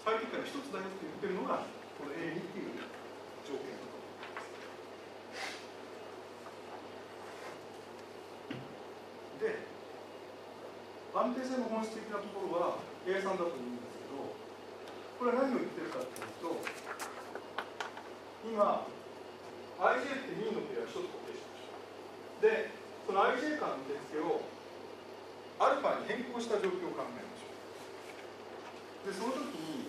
最適解の一つだよって言ってるのがこの A2 っていう条件だと。で、安定性の本質的なところは A3 だと思うんですけど、これは何を言ってるかっていうと、今 IJ って2のペア1つ固定しました。で、その IJ 間の手付けを α に変更した状況を考えましょう。で、その時に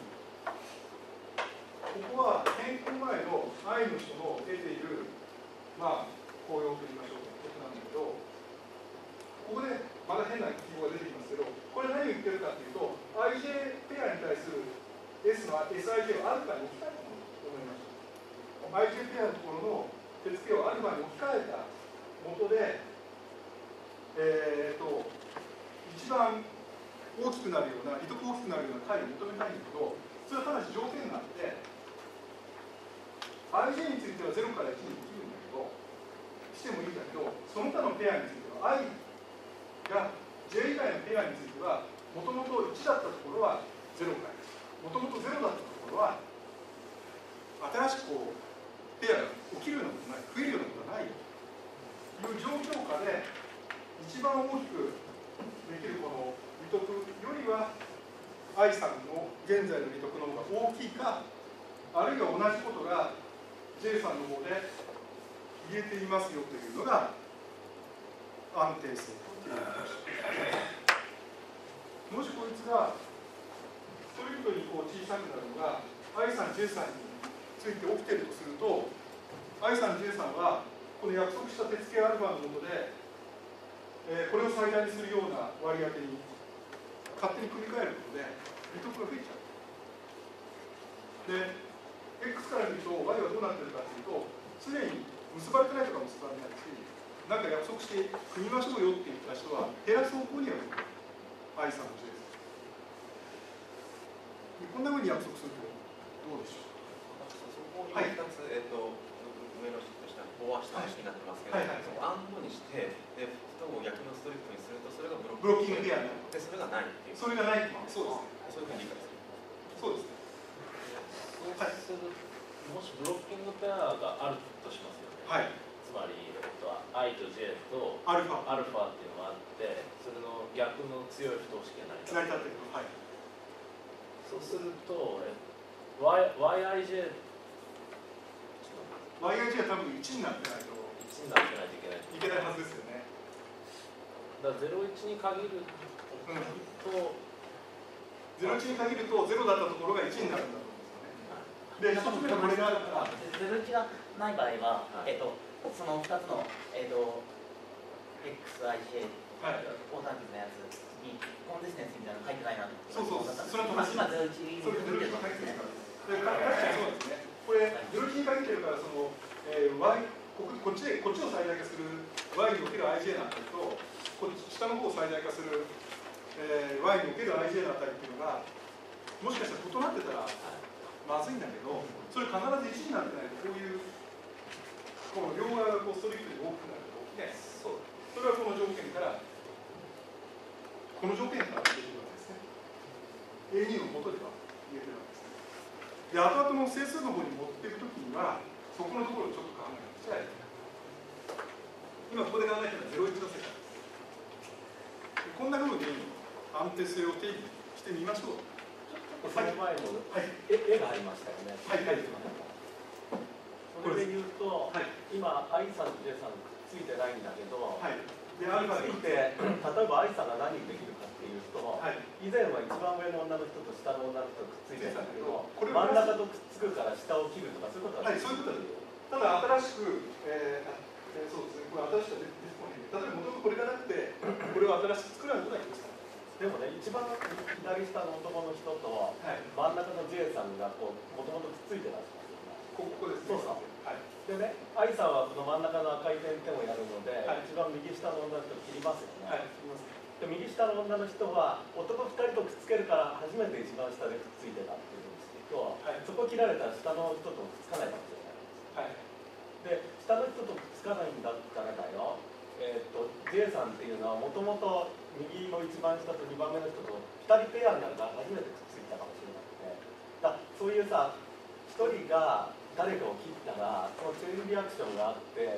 ここは変更前の I の人の得ているまあ効用と言いましょうかことなんだけど、ここでまだ変な記号が出てきますけど、これ何を言ってるかというと IJ ペアに対する S の SIJ を α に置き換えたものと思いました。IJ ペアのところの手付けを α に置き換えたもとで、一番大きくなるような、利得大きくなるような解を求めたいんだけど、それはただし条件があって、IJ については0から1にできるんだけど、してもいいんだけど、その他のペアについては I が J 以外のペアについては、もともと1だったところは0から1、もともと0だったところは、新しくこうペアが起きるようなことない、増えるようなことはないという状況下で、一番大きくできるこの利得よりは I さんの現在の利得の方が大きいか、あるいは同じことが J さんの方で言えていますよというのが安定性という話。もしこいつがストリクトにこう小さくなるのが I さん J さんについて起きているとすると、 I さん J さんはこの約束した手付け α のもとで、これを最大にするような割り当てに勝手に組み替えることで利得が増えちゃう。で、X から見ると Y はどうなってるかというと、常に結ばれてないとか結ばれないし、なんか約束して組みましょうよって言った人は減らす方向には動く。I さんの J です。こんなふうに約束するとどうでしょう。 そこに2つ、上の人とした方は下の式になってますけど、そこを暗号にして、で、人を逆のストリクトにすると、それがブロッキングペアになる。で、それがないっていう。 それがないっていう。そうですね。 そういうふうに理解する。 そうですね。 そうする、もしブロッキングペアがあるとしますよね。 はい。 つまり、I と J と α っていうのがあって、それの逆の強い不等式が成り立っている。はい。 そうすると、YIJ は多分1になってないと 1になってないといけないはずですよね。 だから01に限ると、 01に限ると0だったところが1になるんだと思うんですよね。で、1つ目のこれがあるから、 01がない場合は、その2つの、XIJ、オーターティブなやつにコンディステンスみたいなの書いてないなと思って。 そう、それは正しい。 今01に書いてるわけですね。 確かにそうですね。これ、01に限ってるから、その、Y、こっちを最大化する Y における IJ のあたりと、こっち下の方を最大化する、Y における IJ のあたりっていうのが、もしかしたら異なってたらまずいんだけど、それ必ず1になってないと、こういう、この両側がこうストリクトに大きくなると、ね、それはこの条件から、この条件から出てくるわけですね。A2 の元では言えてるわけですね。で、後々の整数の方に持っていくときには、そこのところをちょっと考えなくちゃいけない。今ここで考えてるのは01の世界です。こんなふうに安定性を定義してみましょう。 その前の絵がありましたよね。 はい、はい。 それで言うと、今、I さんと J さんついてないんだけど、 はい。で、 ついて、例えば I さんが何できるかっていうと、以前は一番上の女の人と下の女の人とくっついてたんだけど、真ん中とくっつくから下を切るとか、そういうことははい、そういうことです。ただ、新しく、そうですね、これ新しく出てこないんで、例えば元々これがなくて、これを新しく作らないことができました。 でもね、一番左下の男の人と、真ん中の J さんがもともとくっついてたんですよね。 ここですね。 そうそう。でね、愛さんはこの真ん中の赤い点々をやるので、一番右下の女の人を切りますよね。で、右下の女の人は男2人とくっつけるから初めて一番下でくっついてたっていうんですけど、そこ切られたら下の人とくっつかないかもしれないです。で、下の人とくっつかないんだったらだよ、J さんっていうのはもともと右の一番下と2番目の人と2人ペアになるから初めてくっついたかもしれなくて、 でさ、一人が誰かを切ったら、そのチェーンリアクションがあって、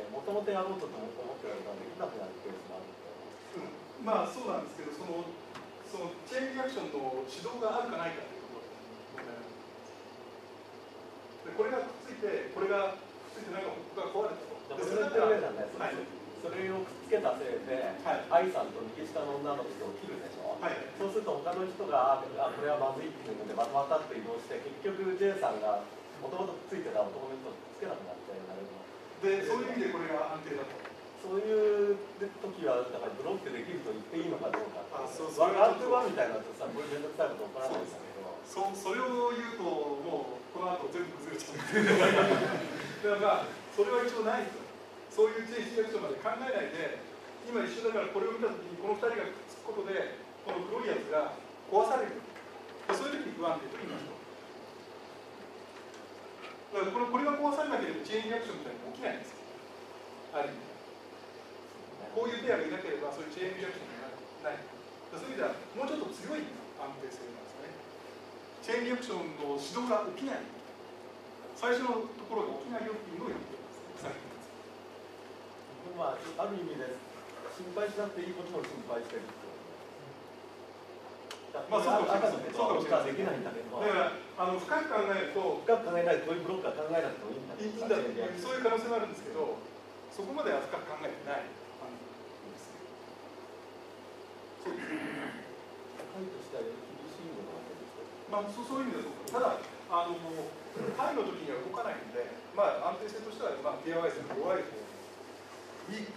もともとやろうと思ってたのができなくなるケースもあるって。 まあそうなんですけど、そのチェーンリアクションの指導があるかないかというところが問題なんです。でこれがくっついて、これがくっついてなんかここが壊れたと。 でそれってあれじゃないですか。それをくっつけたせいで、愛さんと右下の女の人を切るでしょ。そうすると他の人がこれはまずいっていうのでまたって移動して、結局 J さんがもともとくっついてた男の人をくっつけなくなっちゃうようになるの。 でそういう意味でこれが安定だと。 そういう時はだからブロックできると言っていいのかどうか。 ワークワンみたいなとさ、これめんどくさいこと起こらないんだけど。 それを言うともうこの後全部崩れちゃう。だからそれは一応ないんですよ。そういうチェーンリアクションまで考えないで、今一瞬だからこれを見たときにこの2人がくっつくことでこの黒いやつが壊される。そういう時に不安定と言いましょう。だからこれが壊されなければチェーンリアクションみたいに起きないんですよ。ある意味。こういうペアがいなければそういうチェーンリアクションがない。そういう意味ではもうちょっと強い安定性なんですよね。チェーンリアクションの指導が起きない。最初のところが起きないよっていうのを言ってます。 まあ、ある意味で心配しなくていいことも心配してる。 まあそうかもしれない。 できないんだけど。 だから深く考えると、 深く考えないとこういうブロックは考えなくてもいいんだ。 いいんだそういう可能性もあるんですけど、そこまでは深く考えてない。そうですね。 範囲としては厳しいものが出てきて。 まあそういう意味ではそう。ただ範囲の時には動かないので、まあ安定性としてはまあ KY 線が弱いと。ウィーク